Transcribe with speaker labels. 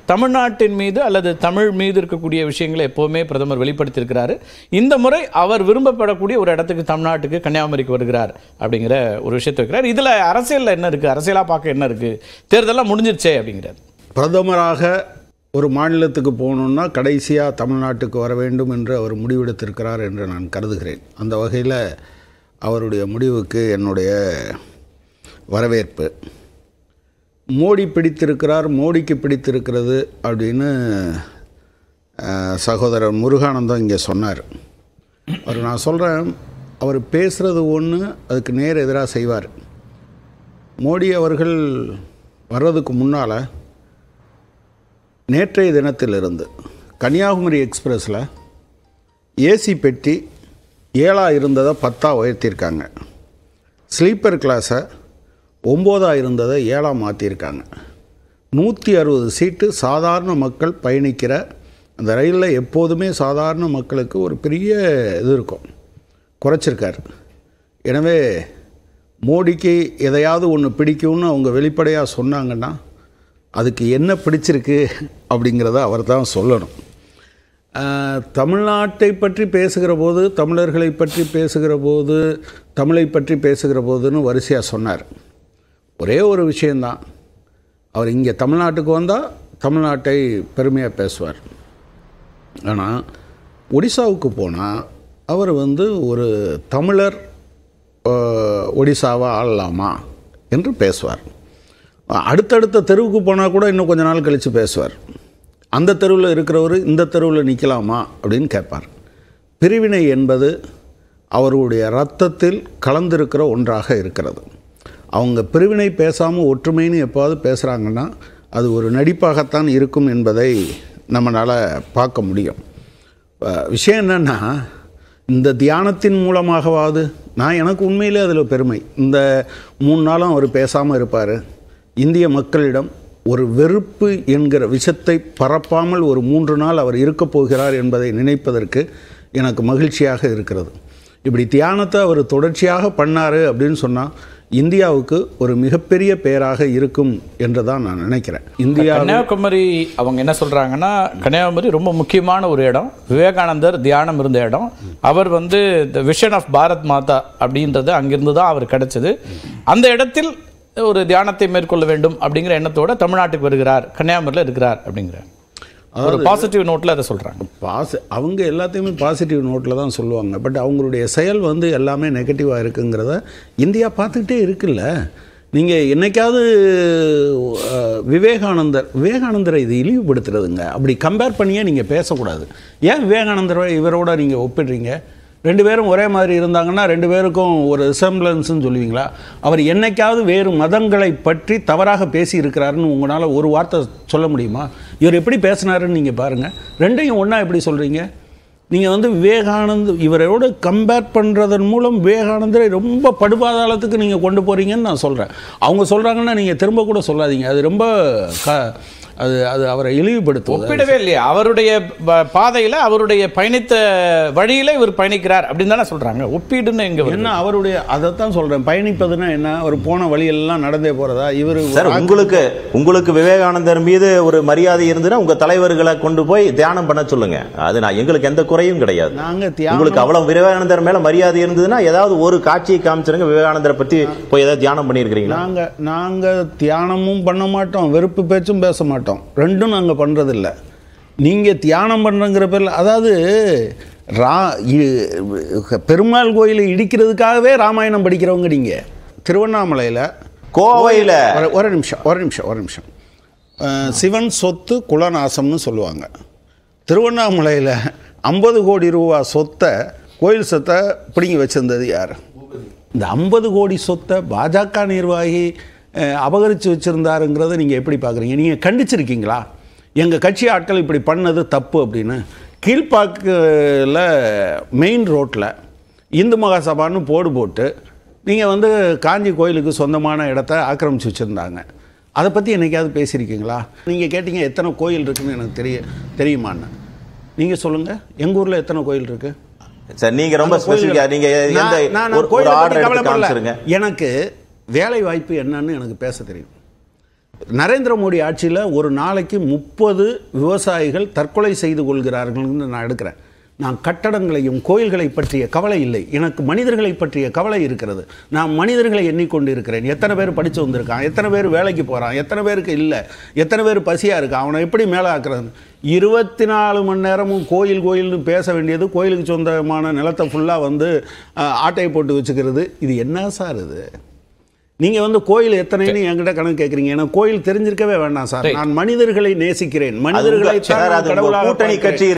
Speaker 1: தமிழ்நாட்டின் மீது அல்லது தமிழ் மீது இருக்கக்கூடிய விஷயங்களை எப்போவுமே பிரதமர் வெளிப்படுத்தியிருக்கிறாரு. இந்த முறை அவர் விரும்பப்படக்கூடிய ஒரு இடத்துக்கு, தமிழ்நாட்டுக்கு, கன்னியாகுமரிக்கு வருகிறார் அப்படிங்கிற ஒரு விஷயத்தை வைக்கிறார். இதில் அரசியலில் என்ன இருக்குது, அரசியலாக பார்க்க என்ன இருக்குது, தேர்தலாம் முடிஞ்சிருச்சே அப்படிங்கிறார்.
Speaker 2: பிரதமராக ஒரு மாநிலத்துக்கு போகணுன்னா கடைசியாக தமிழ்நாட்டுக்கு வர வேண்டும் என்று அவர் முடிவெடுத்திருக்கிறார் என்று நான் கருதுகிறேன். அந்த வகையில் அவருடைய முடிவுக்கு என்னுடைய வரவேற்பு. மோடி பிடித்திருக்கிறார், மோடிக்கு பிடித்திருக்கிறது அப்படின்னு சகோதரர் முருகானந்தம் இங்கே சொன்னார். நான் சொல்கிறேன், அவர் பேசுகிறது ஒன்று, அதுக்கு நேர் எதிராக செய்வார். மோடி அவர்கள் வர்றதுக்கு முன்னால் நேற்றைய தினத்திலிருந்து கன்னியாகுமரி எக்ஸ்பிரஸில் ஏசி பெட்டி 7 இருந்ததை 10 உயர்த்தியிருக்காங்க. ஸ்லீப்பர் கிளாஸை 9 இருந்ததை 7 மாற்றியிருக்காங்க. 160 சீட்டு சாதாரண மக்கள் பயணிக்கிற அந்த ரயிலில் எப்போதுமே சாதாரண மக்களுக்கு ஒரு பெரிய இது இருக்கும், குறைச்சிருக்கார். எனவே மோடிக்கு எதையாவது ஒன்று பிடிக்கும்னு அவங்க வெளிப்படையாக சொன்னாங்கன்னா அதுக்கு என்ன பிடிச்சிருக்கு அப்படிங்கிறத அவர் தான் சொல்லணும். தமிழ்நாட்டை பற்றி பேசுகிற போது, தமிழர்களை பற்றி பேசுகிற போது, தமிழை பற்றி பேசுகிற போதுன்னு வரிசையாக சொன்னார். ஒரே ஒரு விஷயந்தான், அவர் இங்கே தமிழ்நாட்டுக்கு வந்தால் தமிழ்நாட்டை பெருமையாக பேசுவார். ஆனால் ஒடிசாவுக்கு போனால் அவர் ஒரு தமிழர் ஒடிசாவை ஆளலாமா என்று பேசுவார். அடுத்தடுத்த தெருவுக்கு போனால் கூட இன்னும் கொஞ்ச நாள் கழித்து பேசுவார். அந்த தெருவில் இருக்கிறவர் இந்த தெருவில் நிற்கலாமா அப்படின்னு கேட்பார். பிரிவினை என்பது அவருடைய இரத்தத்தில் கலந்திருக்கிற ஒன்றாக இருக்கிறது. அவங்க பிரிவினை பேசாமல் ஒற்றுமைன்னு எப்போது பேசுகிறாங்கன்னா அது ஒரு நடிப்பாகத்தான் இருக்கும் என்பதை நம்மளால் பார்க்க முடியும். விஷயம் என்னென்னா, இந்த தியானத்தின் மூலமாகவாது எனக்கு உண்மையிலே அதில் பெருமை. இந்த 3 நாளும் அவர் பேசாமல் இருப்பார். இந்திய மக்களிடம் ஒரு வெறுப்பு என்கிற விஷத்தை பரப்பாமல் ஒரு 3 நாள் அவர் இருக்கப் போகிறார் என்பதை நினைப்பதற்கு எனக்கு மகிழ்ச்சியாக இருக்கிறது. இப்படி தியானத்தை அவர் தொடர்ச்சியாக பண்ணார் அப்படின்னு சொன்னால் இந்தியாவுக்கு ஒரு மிகப்பெரிய பெயராக இருக்கும் என்று தான் நான் நினைக்கிறேன்.
Speaker 1: கன்னியாகுமரி அவங்க என்ன சொல்கிறாங்கன்னா, கன்னியாகுமரி ரொம்ப முக்கியமான ஒரு இடம், விவேகானந்தர் தியானம் இருந்த இடம். அவர் the vision of Bharat Mata அப்படின்றது அங்கிருந்து தான் அவர் கிடைச்சது. அந்த இடத்தில் ஒரு தியானத்தை மேற்கொள்ள வேண்டும் அப்படிங்கிற எண்ணத்தோட தமிழ்நாட்டுக்கு வருகிறார், கன்னியாகுமரியில் இருக்கிறார் அப்படிங்கிற ஒரு பாசிட்டிவ் நோட்டில் அதை சொல்கிறாங்க.
Speaker 2: அவங்க எல்லாத்தையுமே பாசிட்டிவ் நோட்டில் தான் சொல்லுவாங்க. பட் அவங்களுடைய செயல் எல்லாமே நெகட்டிவாக இருக்குங்கிறத இந்தியா பார்த்துக்கிட்டே இருக்குல்ல. நீங்கள் என்னைக்காவது விவேகானந்தரை இது இழிவுபடுத்துறதுங்க, அப்படி கம்பேர் பண்ணியே நீங்கள் பேசக்கூடாது. ஏன் விவேகானந்தரை இவரோட நீங்கள் ஒப்பிடுறீங்க? 2 பேரும் ஒரே மாதிரி இருந்தாங்கன்னா 2 பேருக்கும் ஒரு ரிசம்பிளன்ஸ்ன்னு சொல்லுவீங்களா? அவர் என்னைக்காவது வேறு மதங்களை பற்றி தவறாக பேசி இருக்கிறாருன்னு உங்களால் ஒரு வார்த்தை சொல்ல முடியுமா? இவர் எப்படி பேசினாருன்னு நீங்கள் பாருங்கள். 2ஐயும் ஒன்றா எப்படி சொல்கிறீங்க? நீங்கள் இவரோட கம்பேர் பண்ணுறதன் மூலம் விவேகானந்தரை ரொம்ப படுபாதாளத்துக்கு நீங்கள் கொண்டு போகிறீங்கன்னு நான் சொல்கிறேன். அவங்க சொல்கிறாங்கன்னா நீங்கள் திரும்ப கூட சொல்லாதீங்க. அது ரொம்ப அது அவரை இழிவுபடுத்தும்.
Speaker 1: ஒப்பிடவே இல்லையா? அவருடைய பாதையில், அவருடைய பயணித்த வழியில் இவர் பயணிக்கிறார் அப்படின்னு தானே சொல்கிறாங்க. ஒப்பீடுன்னு எங்கே
Speaker 2: என்ன? அவருடைய அதைத்தான் சொல்கிறேன். பயணிப்பதுன்னா என்ன? அவர் போன வழியெல்லாம் நடந்தே போகிறதா? இவர்
Speaker 3: உங்களுக்கு விவேகானந்தர் மீது ஒரு மரியாதை இருந்துன்னா உங்கள் தலைவர்களை கொண்டு போய் தியானம் பண்ண சொல்லுங்க. அது எங்களுக்கு எந்த குறையும் கிடையாது. உங்களுக்கு அவ்வளவு விவேகானந்தர் மேல மரியாதை இருந்ததுன்னா ஏதாவது ஒரு காட்சியை காமிச்சிருங்க. விவேகானந்தரை பற்றி போய் ஏதாவது தியானம் பண்ணியிருக்கிறீங்களா?
Speaker 2: நாங்கள் தியானமும் பண்ண மாட்டோம், வெறுப்பு பேச்சும் பேச மாட்டோம். 2ம் நாங்கள் பண்ணுறதில்ல. நீங்கள் தியானம் பண்ணுறங்கிற பேரில், அதாவது பெருமாள் கோயிலை இடிக்கிறதுக்காகவே ராமாயணம் படிக்கிறவங்க நீங்கள். திருவண்ணாமலையில்,
Speaker 3: கோவையில்
Speaker 2: ஒரு நிமிஷம் சிவன் சொத்து குலநாசம்னு சொல்லுவாங்க. திருவண்ணாமலையில் 50 கோடி ரூபா சொத்தை, கோயில் சொத்தை பிடிங்கி வச்சிருந்தது யார்? இந்த 50 கோடி சொத்தை பாஜக நிர்வாகி அபகரித்து வச்சுருந்தாருங்கிறத நீங்கள் எப்படி பார்க்குறீங்க? நீங்கள் கண்டிச்சிருக்கீங்களா? எங்கள் கட்சி ஆட்கள் இப்படி பண்ணது தப்பு அப்படின்னு. கீழ்பாக்கில் மெயின் ரோட்டில் இந்து மகாசபான்னு போட்டு நீங்கள் காஞ்சி கோயிலுக்கு சொந்தமான இடத்த ஆக்கிரமித்து வச்சுருந்தாங்க. அதை பற்றி என்னைக்காவது பேசியிருக்கீங்களா? நீங்கள் கேட்டீங்க எத்தனை கோயில் இருக்குன்னு எனக்கு தெரியுமான்னு. நீங்கள் சொல்லுங்கள், எங்கள் ஊரில் எத்தனை கோயில் இருக்குது?
Speaker 3: சார், நீங்கள் ரொம்ப ஸ்பெசிஃபிக்காக நீங்கள்
Speaker 2: எனக்கு வேலை வாய்ப்பு என்னன்னு எனக்கு பேச தெரியும். நரேந்திர மோடி ஆட்சியில் ஒரு நாளைக்கு 30 விவசாயிகள் தற்கொலை செய்து கொள்கிறார்கள்னு நான் எடுக்கிறேன். நான் கட்டடங்களையும் கோயில்களை பற்றிய கவலை இல்லை, எனக்கு மனிதர்களை பற்றிய கவலை இருக்கிறது. நான் மனிதர்களை எண்ணிக்கொண்டு இருக்கிறேன். எத்தனை பேர் படித்து வந்திருக்கான், எத்தனை பேர் வேலைக்கு போகிறான், எத்தனை பேருக்கு இல்லை, எத்தனை பேர் பசியாக இருக்கான், அவனை எப்படி மேலே ஆக்குறது. 24 மணி நேரமும் கோயில்னு பேச வேண்டியது, கோயிலுக்கு சொந்தமான நிலத்தை ஃபுல்லாக வந்து ஆட்டையை போட்டு வச்சுக்கிறது. இது என்ன சார் இது? நீங்கள் வந்து கோயில் எத்தனைன்னு என்கிட்ட கணக்கு கேட்குறீங்க. எனக்கு கோயில் தெரிஞ்சிருக்கவே வேண்டாம் சார். நான் மனிதர்களை நேசிக்கிறேன், மனிதர்களை
Speaker 3: கூட்டணி கட்சி